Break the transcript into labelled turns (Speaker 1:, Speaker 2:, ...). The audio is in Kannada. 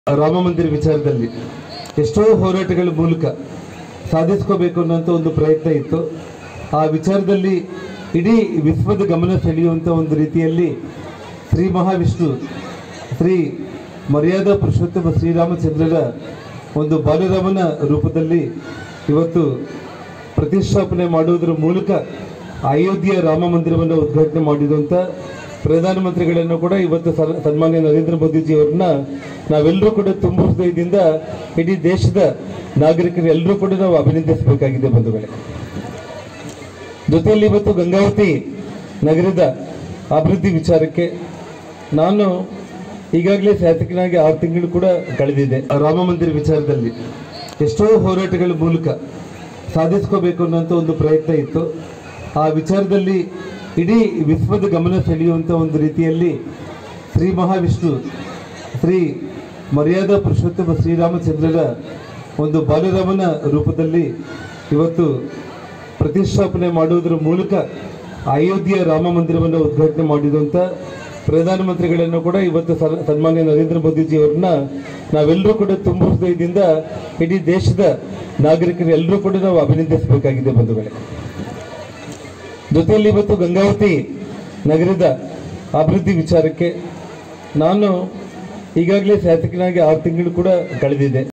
Speaker 1: ರಾಮ ಮಂದಿರ ವಿಚಾರದಲ್ಲಿ ಎಷ್ಟೋ ಹೋರಾಟಗಳ ಮೂಲಕ ಸಾಧಿಸ್ಕೋಬೇಕು ಅನ್ನೋಂಥ ಒಂದು ಪ್ರಯತ್ನ ಇತ್ತು. ಆ ವಿಚಾರದಲ್ಲಿ ಇಡೀ ವಿಶ್ವದ ಗಮನ ಸೆಳೆಯುವಂಥ ಒಂದು ರೀತಿಯಲ್ಲಿ ಶ್ರೀ ಮಹಾವಿಷ್ಣು ಶ್ರೀ ಮರ್ಯಾದಾ ಪುರುಷೋತ್ತಮ ಶ್ರೀರಾಮಚಂದ್ರರ ಒಂದು ಬಾಲರಾಮನ ರೂಪದಲ್ಲಿ ಇವತ್ತು ಪ್ರತಿಷ್ಠಾಪನೆ ಮಾಡುವುದರ ಮೂಲಕ ಅಯೋಧ್ಯೆಯ ರಾಮ ಮಂದಿರವನ್ನು ಉದ್ಘಾಟನೆ ಮಾಡಿದಂಥ ಪ್ರಧಾನಮಂತ್ರಿಗಳನ್ನು ಕೂಡ ಇವತ್ತು ಸನ್ಮಾನ್ಯ ನರೇಂದ್ರ ಮೋದಿಜಿಯವರನ್ನ ನಾವೆಲ್ಲರೂ ಕೂಡ ತುಂಬ ಹೃದಯದಿಂದ ಇಡೀ ದೇಶದ ನಾಗರಿಕರೆಲ್ಲರೂ ಕೂಡ ನಾವು ಅಭಿನಂದಿಸಬೇಕಾಗಿದೆ ಬಂಧುಗಳೇ. ಜೊತೆಯಲ್ಲಿ ಇವತ್ತು ಗಂಗಾವತಿ ನಗರದ ಅಭಿವೃದ್ಧಿ ವಿಚಾರಕ್ಕೆ ನಾನು ಈಗಾಗಲೇ ಶಾಸಕನಾಗಿ 6 ತಿಂಗಳು ಕೂಡ ಕಳೆದಿದೆ. ರಾಮ ಮಂದಿರ ವಿಚಾರದಲ್ಲಿ ಎಷ್ಟೋ ಹೋರಾಟಗಳ ಮೂಲಕ ಸಾಧಿಸ್ಕೋಬೇಕು ಅನ್ನೋಂಥ ಒಂದು ಪ್ರಯತ್ನ ಇತ್ತು. ಆ ವಿಚಾರದಲ್ಲಿ ಇಡೀ ವಿಶ್ವದ ಗಮನ ಸೆಳೆಯುವಂಥ ಒಂದು ರೀತಿಯಲ್ಲಿ ಶ್ರೀ ಮಹಾವಿಷ್ಣು ಶ್ರೀ ಮರ್ಯಾದಾ ಪುರುಷೋತ್ತಮ ಶ್ರೀರಾಮಚಂದ್ರರ ಒಂದು ಬಾಲರಾಮನ ರೂಪದಲ್ಲಿ ಇವತ್ತು ಪ್ರತಿಷ್ಠಾಪನೆ ಮಾಡುವುದರ ಮೂಲಕ ಅಯೋಧ್ಯೆಯ ರಾಮ ಮಂದಿರವನ್ನು ಉದ್ಘಾಟನೆ ಮಾಡಿದಂಥ ಪ್ರಧಾನಮಂತ್ರಿಗಳನ್ನು ಕೂಡ ಇವತ್ತು ಸನ್ಮಾನ್ಯ ನರೇಂದ್ರ ಮೋದಿಜಿಯವರನ್ನ ನಾವೆಲ್ಲರೂ ಕೂಡ ತುಂಬ ಹೃದಯದಿಂದ ಇಡೀ ದೇಶದ ನಾಗರಿಕರೆಲ್ಲರೂ ಕೂಡ ನಾವು ಅಭಿನಂದಿಸಬೇಕಾಗಿದೆ ಬಂಧುಗಳೇ. ಜೊತೆಯಲ್ಲಿ ಇವತ್ತು ಗಂಗಾವತಿ ನಗರದ ಅಭಿವೃದ್ಧಿ ವಿಚಾರಕ್ಕೆ ನಾನು ಈಗಾಗಲೇ ಶಾಸಕನಾಗಿ 6 ತಿಂಗಳು ಕೂಡ ಕಳೆದಿದೆ.